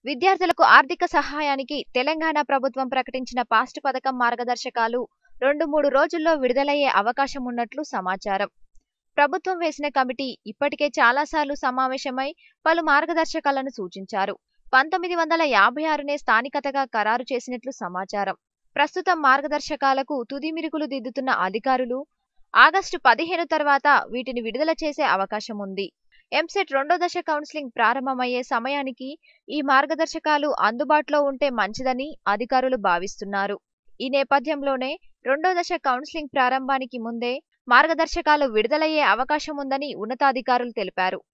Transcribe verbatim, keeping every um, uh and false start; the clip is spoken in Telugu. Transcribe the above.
విద్యార్థులకు ఆర్థిక సహాయానికి తెలంగాణ ప్రభుత్వం ప్రకటించిన పాస్ట్ పథకం మార్గదర్శకాలు రెండు మూడు రోజుల్లో విడుదలయ్యే అవకాశం ఉన్నట్లు సమాచారం. ప్రభుత్వం వేసిన కమిటీ ఇప్పటికే చాలాసార్లు సమావేశమై పలు మార్గదర్శకాలను సూచించారు. పంతొమ్మిది వందల యాభై ఆరునే స్థానికతగా ఖరారు చేసినట్లు సమాచారం. ప్రస్తుతం మార్గదర్శకాలకు తుది మిరుకులు దిద్దుతున్న అధికారులు ఆగస్టు పదిహేను తర్వాత వీటిని విడుదల చేసే అవకాశం ఉంది. ఎంసెట్ రెండో దశ కౌన్సిలింగ్ ప్రారంభమయ్యే సమయానికి ఈ మార్గదర్శకాలు అందుబాటులో ఉంటే మంచిదని అధికారులు భావిస్తున్నారు. ఈ నేపథ్యంలోనే రెండో దశ కౌన్సిలింగ్ ప్రారంభానికి ముందే మార్గదర్శకాలు విడుదలయ్యే అవకాశం ఉందని ఉన్నతాధికారులు తెలిపారు.